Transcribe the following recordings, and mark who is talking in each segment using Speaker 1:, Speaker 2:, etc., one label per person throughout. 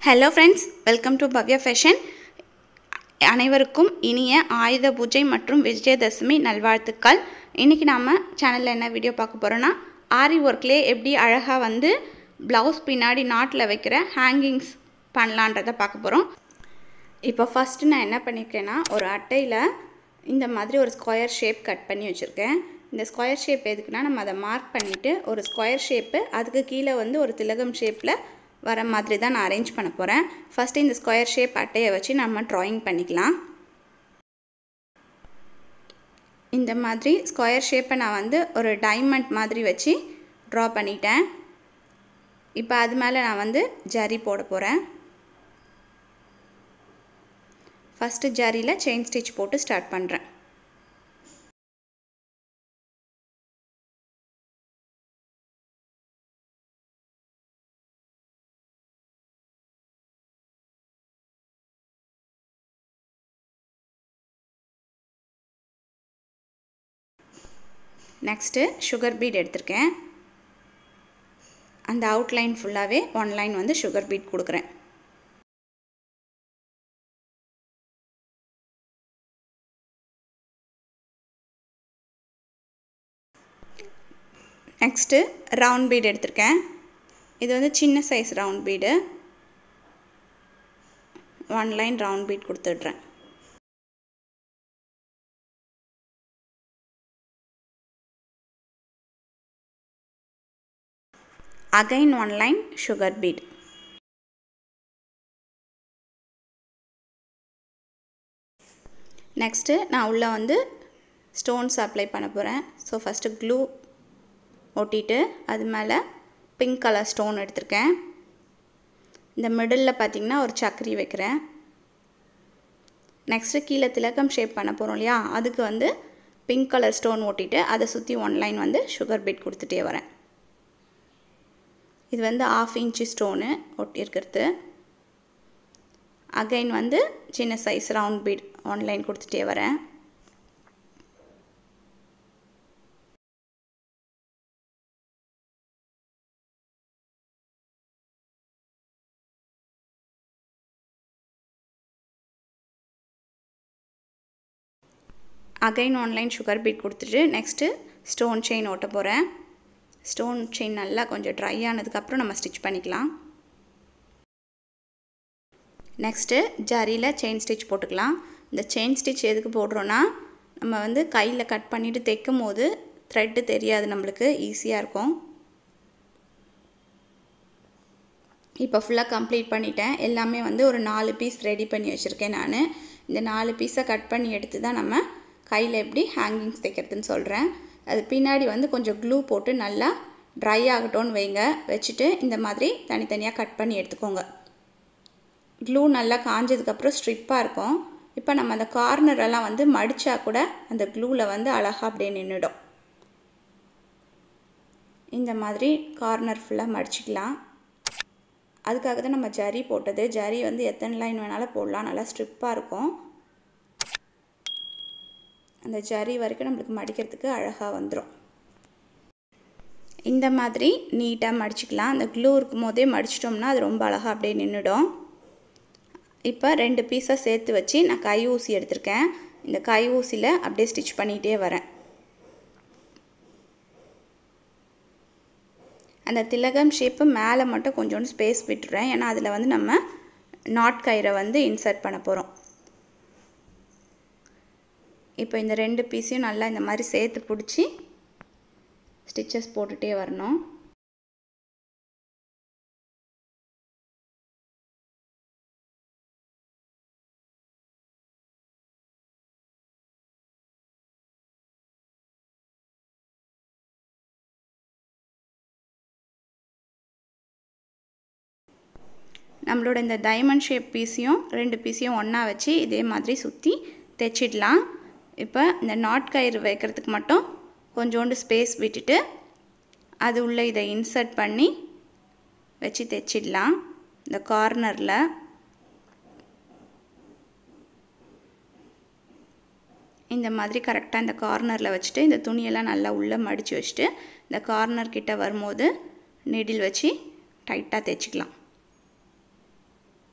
Speaker 1: Hello friends, welcome to Bhavya Fashion. அனைவருக்கும் இனிய ஆயுத பூஜை மற்றும் விஜயதசமி நல்வாழ்த்துக்கள். இன்னைக்கு நாம சேனல்ல என்ன வீடியோ பார்க்க போறோம்னா ஆரி வர்க்லயே எப்படி அழகா வந்து ப்ளவுஸ் பின்னாடி நாட்ல வைக்கிற ஹேங்கிங்ஸ் பண்ணலாம்ன்றத பார்க்க போறோம். இப்போ ஃபர்ஸ்ட் நான் என்ன பண்ணிருக்கேன்னா ஒரு அட்டையில இந்த மாதிரி ஒரு ஸ்கொயர் ஷேப் கட் பண்ணி வச்சிருக்கேன். இந்த ஸ்கொயர் ஷேப் எதுக்குன்னா நம்ம அதை மார்க் பண்ணிட்டு ஒரு ஸ்கொயர் ஷேப் அதுக்கு கீழ வந்து ஒரு திலகம் ஷேப்ல வர மாதிரி தான் நான் அரேஞ்ச் பண்ண போறேன். ஃபர்ஸ்ட் இந்த ஸ்கொயர் ஷேப் அட்டையை வச்சு நம்ம டிராயிங் பண்ணிக்கலாம். இந்த மாதிரி ஸ்கொயர் ஷேப்பை நான் வந்து ஒரு டைமண்ட் மாதிரி வச்சு டிரா பண்ணிட்டேன். இப்போ அது மேலே நான் வந்து ஜரி போட போறேன். ஃபர்ஸ்ட் ஜரியில செயின் ஸ்டிச் போட்டு ஸ்டார்ட் பண்றேன். நெக்ஸ்ட் சுகர் பீட் எடுத்துர்க்கேன். அந்த அவுட்லைன் ஃபுல்லாவே ஒன் லைன் வந்து சுகர் பீட் கொடுக்கிறேன். நெக்ஸ்ட் ரவுண்ட் பீட் எடுத்துர்க்கேன். இது வந்து சின்ன size round bead. One line round bead கொடுத்துடுறேன். Again one line sugar bead. Next நான் உள்ள வந்து stones apply பண்ண போறேன். So first glue ஒட்டிட்டு அது மேல pink color stone எடுத்துர்க்கேன். இந்த மிடில்ல பாத்தீங்கன்னா ஒரு சக்கரி வைக்கிறேன். நெக்ஸ்ட் கீழ திலகம் ஷேப் பண்ண போறோம் இல்லையா அதுக்கு வந்து pink color stone ஒட்டிட்டு அதை சுத்தி one line வந்து sugar bead கொடுத்துட்டே வரேன். இது வந்து 1/2 inch ஸ்டோன் ஒட்டி இருக்குது. அகைன் வந்து சின்ன size round bead one line கொடுத்துட்டே வரேன். Again one line sugar bead கொடுத்துட்டு நெக்ஸ்ட் ஸ்டோன் செயின் ஓட்ட போறேன். ஸ்டோன் செயின் நல்லா கொஞ்சம் ட்ரை ஆனதுக்கு அப்புறம் நம்ம ஸ்டிட்ச் பண்ணிக்கலாம். நெக்ஸ்ட் ஜரியில செயின் ஸ்டிட்ச் போட்டுக்கலாம். இந்த செயின் ஸ்டிட்ச் எதுக்கு போடுறோம்னா நம்ம வந்து கையில கட் பண்ணிட்டு தைக்கும்போது த்ரெட் தெரியாது நமக்கு ஈஸியா இருக்கும். இப்போ ஃபுல்லா கம்ப்ளீட் பண்ணிட்டேன். எல்லாமே வந்து ஒரு 4 பீஸ் ரெடி பண்ணி வச்சிருக்கேன் நான். இந்த 4 பீஸை கட் பண்ணி எடுத்து தான் நம்ம கையில எப்படி ஹேங்கிங்ஸ் தைக்கிறதுன்னு சொல்றேன். அது பின்னாடி வந்து கொஞ்சம் க்ளூ போட்டு நல்லா ட்ரை ஆகட்டும்னு வைங்க. வச்சிட்டு இந்த மாதிரி தனித்தனியா கட் பண்ணி எடுத்துக்கோங்க. க்ளூ நல்லா காஞ்சதுக்கு அப்புறம் ஸ்ட்ரிப்பா இருக்கும். இப்போ நம்ம அந்த கார்னர் எல்லாம் வந்து மடிச்சா கூட அந்த க்ளூல வந்து அழகா அப்படியே நின்னுடும். இந்த மாதிரி கார்னர் ஃபுல்லா மடிச்சிக்கலாம். அதுக்காக தான் நம்ம ஜரி போட்டது. ஜரி வந்து எத்தனை லைன் வேணாலும் போடலாம். நல்லா ஸ்ட்ரிப்பா இருக்கும். அந்த ஜரி வரைக்கும் நமக்கு மடிக்கிறதுக்கு அழகா வந்துரும். இந்த மாதிரி நீட்டா மடிச்சுக்கலாம். அந்த க்ளூ இருக்கும்போதே மடிச்சிட்டோம்னா அது ரொம்ப அழகா அப்படியே நின்னுடும். இப்போ ரெண்டு பீஸா சேர்த்து வச்சு நான் கை ஊசி எடுத்துர்க்கேன். இந்த கை ஊசில அப்படியே ஸ்டிட்ச் பண்ணிட்டே வரேன். அந்த திலகம் ஷேப் மேலே மட்டும் கொஞ்சம் ஸ்பேஸ் விட்டுறேன். ஏன்னா அதுல வந்து நம்ம நாட் கயிறை வந்து இன்சர்ட் பண்ண போறோம். இப்போ இந்த ரெண்டு பீஸையும் நல்லா இந்த மாதிரி சேர்த்து பிடிச்சி ஸ்டிச்சஸ் போட்டுட்டே வரணும். நம்மளோட இந்த டைமண்ட் ஷேப் பீஸையும் ரெண்டு பீஸையும் ஒண்ணா வச்சு இதே மாதிரி சுத்தி தைச்சிடலாம். இப்போ இந்த நாட் கயிறு வைக்கிறதுக்கு மட்டும் கொஞ்சோண்டு ஸ்பேஸ் விட்டுட்டு அது உள்ள இதை இன்சர்ட் பண்ணி வச்சு தைச்சிடலாம். இந்த கார்னர்ல இந்த மாதிரி கரெக்டா இந்த கார்னர்ல வச்சிட்டு இந்த துணியெல்லாம் நல்லா உள்ள மடிச்சு வச்சிட்டு இந்த கார்னர் கிட்ட வரும்போது நீடில் வச்சு டைட்டா தைச்சிக்கலாம்.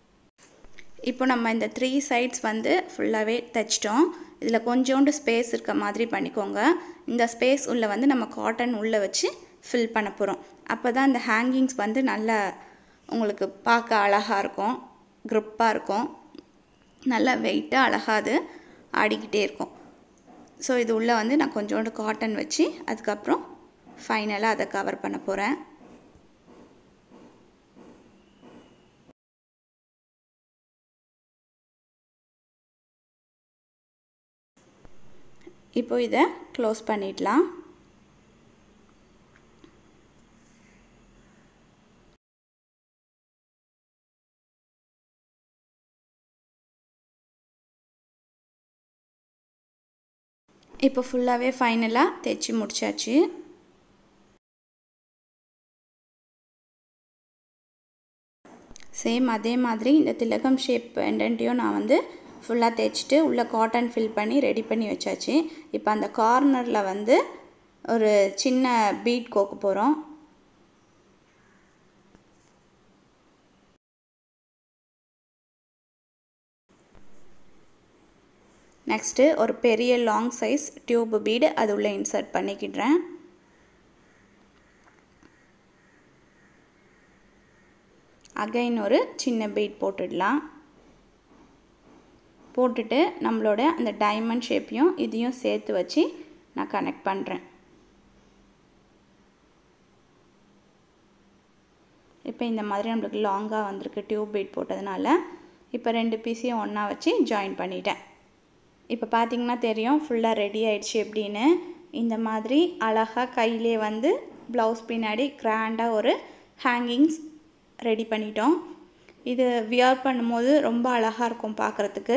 Speaker 1: இப்போ நம்ம இந்த 3 சைட்ஸ் வந்து ஃபுல்லாகவே தைச்சிட்டோம். இதில் கொஞ்சோண்டு ஸ்பேஸ் இருக்க மாதிரி பண்ணிக்கோங்க. இந்த ஸ்பேஸ் உள்ள வந்து நம்ம காட்டன் உள்ளே வச்சு ஃபில் பண்ண போகிறோம். அப்போ தான் இந்த ஹேங்கிங்ஸ் வந்து நல்லா உங்களுக்கு பார்க்க அழகாக இருக்கும், க்ரிப்பாக இருக்கும், நல்லா வெயிட்டாக அழகாக அது ஆடிக்கிட்டே இருக்கும். ஸோ இது உள்ளே வந்து நான் கொஞ்சோண்டு காட்டன் வச்சு அதுக்கப்புறம் ஃபைனலாக அதை கவர் பண்ண போகிறேன். இப்போ இதை க்ளோஸ் பண்ணிடலாம். இப்போ ஃபுல்லாகவே ஃபைனலாக தைச்சி முடிச்சாச்சு. சேம் அதே மாதிரி இந்த திலகம் ஷேப் பெண்டன்ட்டையும் நான் வந்து ஃபுல்லாக தைச்சிட்டு உள்ளே காட்டன் ஃபில் பண்ணி ரெடி பண்ணி வச்சாச்சு. இப்போ அந்த கார்னரில் வந்து ஒரு சின்ன பீட் கோக்க போகிறோம். நெக்ஸ்ட்டு ஒரு பெரிய லாங் சைஸ் டியூப் பீடு அது உள்ளே இன்சர்ட் பண்ணிக்கிடுறேன். அகைன் ஒரு சின்ன பீட் போட்டுடலாம். போட்டுட்டு நம்மளோட அந்த டைமண்ட் ஷேப்பையும் இதையும் சேர்த்து வச்சு நான் கனெக்ட் பண்ணுறேன். இப்போ இந்த மாதிரி நம்மளுக்கு லாங்காக வந்திருக்கு டியூப் பீட் போட்டதுனால. இப்போ 2 பீஸையும் ஒன்றா வச்சு ஜாயின் பண்ணிட்டேன். இப்போ பார்த்திங்கன்னா தெரியும் ஃபுல்லாக ரெடி ஆகிடுச்சு எப்படின்னு. இந்த மாதிரி அழகாக கையிலே வந்து ப்ளவுஸ் பின்னாடி கிராண்டாக ஒரு ஹேங்கிங்ஸ் ரெடி பண்ணிட்டோம். இது வியர் பண்ணும்போது ரொம்ப அழகாக இருக்கும் பார்க்குறதுக்கு.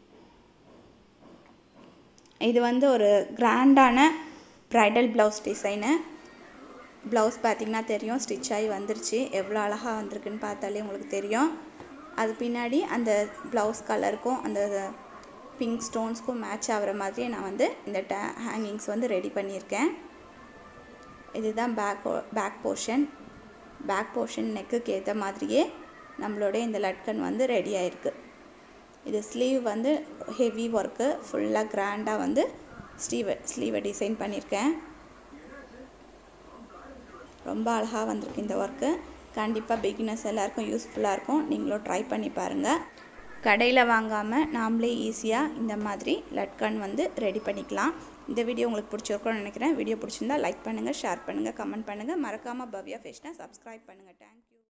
Speaker 1: இது வந்து ஒரு கிராண்டான ப்ரைடல் ப்ளவுஸ் டிசைனு. ப்ளவுஸ் பார்த்திங்கன்னா தெரியும் ஸ்டிச் ஆகி வந்துருச்சு. எவ்வளோ அழகாக வந்திருக்குன்னு பார்த்தாலே உங்களுக்கு தெரியும். அது பின்னாடி அந்த ப்ளவுஸ் கலருக்கும் அந்த பிங்க் ஸ்டோன்ஸ்க்கும் மேட்ச் ஆகிற மாதிரி நான் வந்து இந்த ஹேங்கிங்ஸ் வந்து ரெடி பண்ணியிருக்கேன். இதுதான் பேக் போர்ஷன். பேக் போர்ஷன் நெக்குக்கு ஏற்ற மாதிரியே நம்மளோட இந்த லட்கன் வந்து ரெடி ஆகிருக்கு. இது ஸ்லீவ் வந்து ஹெவி ஒர்க்கு, ஃபுல்லாக கிராண்டாக வந்து ஸ்லீவை டிசைன் பண்ணியிருக்கேன். ரொம்ப அழகாக வந்திருக்கு இந்த ஒர்க்கு. கண்டிப்பாக பிகினர்ஸ் எல்லாருக்கும் யூஸ்ஃபுல்லாக இருக்கும். நீங்களும் ட்ரை பண்ணி பாருங்கள். கடையில் வாங்காமல் நாமளே ஈஸியாக இந்த மாதிரி லட்கன் வந்து ரெடி பண்ணிக்கலாம். இந்த வீடியோ உங்களுக்கு பிடிச்சிருக்கும்னு நினைக்கிறேன். வீடியோ பிடிச்சிருந்தா லைக் பண்ணுங்கள், ஷேர் பண்ணுங்கள், கமெண்ட் பண்ணுங்கள். மறக்காமல் பவ்யா ஃபேஷனை சப்ஸ்கிரைப் பண்ணுங்கள். தேங்க்யூ.